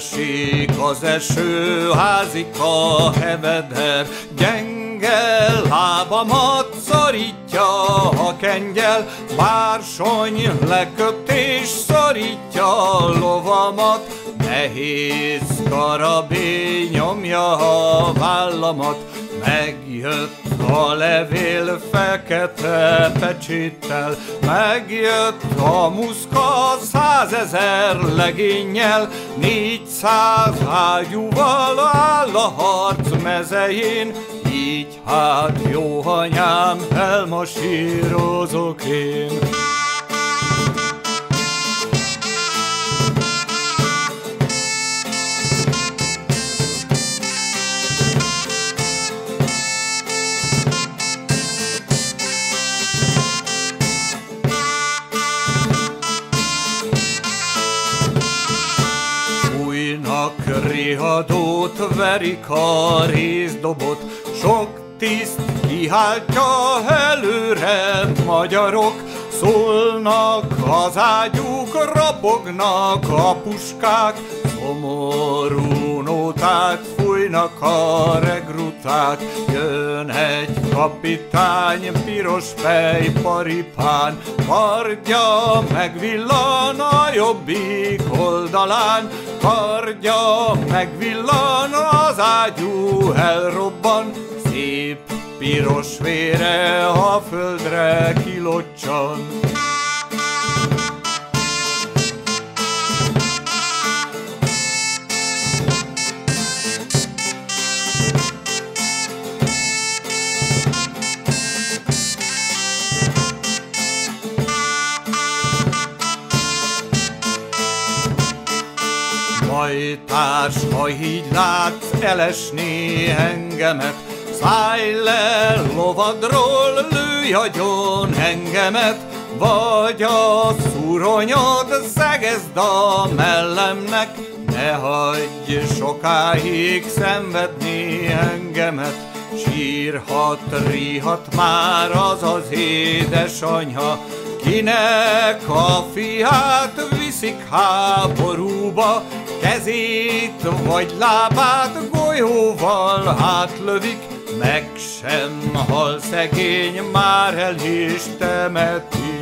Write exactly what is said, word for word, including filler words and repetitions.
esik az eső, házika heveder, gyenge lábamat szorítja a kengyel, bársony leköpt és szorítja a lovamat, nehéz karabé nyomja a vállamat, megjött a levél fekete pecséttel, megjött a muszka százezer legénnyel, négyszáz ágyúval áll a harc mezején, így hát jó anyám, elmasírozok én. Riadót verik a részdobot, sok tiszt kiháltja előre, magyarok szólnak az ágyúk, rapognak a puskák, szomorú nóták fújnak a regruták, jön egy kapitány piros fejparipán, kardja megvillan a jobbik oldalán, kardja megvillan, az ágyú elrobban, szép piros vére a földre kilocsan. Hajtárs, ha így látsz elesni engemet, szállj le lovadról, lőj agyon engemet, vagy a szúronyod szegezd a mellemnek, ne hagyj sokáig szenvedni engemet, sírhat, ríhat már az az édesanyja, kinek a fiát viszik háborúba, kezét vagy lábát golyóval átlövik, meg sem hal szegény, már el is temetik.